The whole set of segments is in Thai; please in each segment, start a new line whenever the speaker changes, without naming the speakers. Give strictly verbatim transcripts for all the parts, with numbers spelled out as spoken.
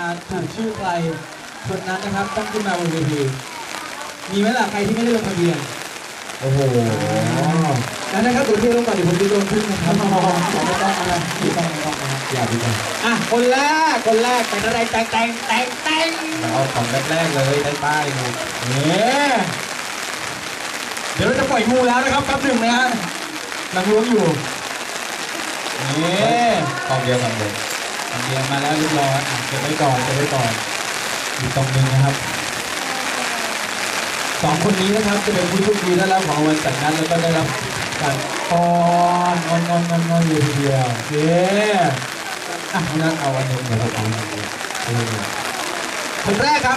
ถูกชื่อใครคนนั้นนะครับต้องขึ้นมาบนเวทีมีไหมล่ะใครที่ไม่ได้ลงทะเบียนโอ้โหแล้วนะครับตัวที่ลงก่อนเดี๋ยวผมจะโดนขึ้นนะครับไม่ต้องนะไม่ต้องไม่ต้องนะครับอย่าดีกว่าอ่ะคนแรกคนแรกแต่งอะไรแต่งแต่งแต่งแต่งเอาของแรกๆเลยได้ป้ายเลยเนี่ยเดี๋ยวเราจะปล่อยงูแล้วนะครับแป๊บหนึ่งนะฮะกำลังล้วงอยู่นี่กองเดียวกันเลยกองเดียวมาแล้วเรียบร้อยอ่ะเก็บไว้ก่อนเก็บไว้ก่อนอีกกองหนึ่งนะครับสองคนนี้นะครับจะเป็นผู้โชคดีได้รับของรางวัลจากนั้นแล้วก็ได้รับการป้อนงอนงอนงอนงอนอยู่ทีเดียวเย้อ่ะงั้นเอาอันหนึ่งเดี๋ยวเราเอาอันหนึ่งคนแรกครับ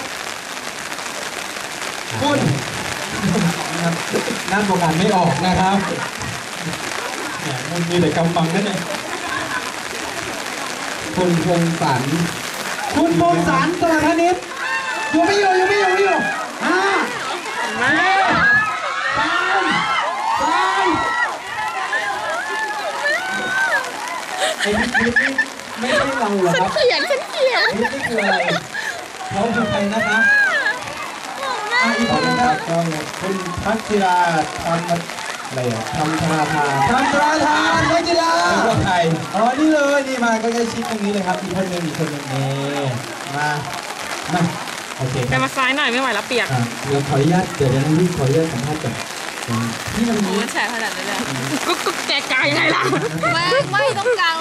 คุณนะครับนั่นโอกาสไม่ออกนะครับเนี่ยมันมีแต่กำบังนั่นเองคุณพงศรคุณพงศรสวัสดิ์นิดอยู่ไม่อยู่อยู่ไม่อยู่ไม่อยู่ห้ามาสามสามไอ้นี่ไม่ใช่เราเหรอครับ
ฉันเขียนฉันเขียน
นี่คืออะไรเขาคือใครนะคะอ่ะอีกคนนะครับคุณพัชราธรรมอะไรอ่ะธรรมธราธานธรรมธราธานนักกีฬาเป็นใครอ๋อนี่เลยนี่มาใกล้ๆชิดตรงนี้เลยครับอีกคนหนึ่งอีกคนหนึ่งนี่มามาโอเคค
ไป
รับ
มาซ้ายหน่อยไม่ไหวแล้วเปียก
อ่ะเดี๋ยวขออนุญาตเดี๋ยวจะรีบขออนุญาตสัมภาษณ์ก่อนที่มัน
โอ้แฉขนาดนั้นเลยกุ๊กกุ๊กแกกายยังไงล่ะ
ไม่ไม่ต้องกลาง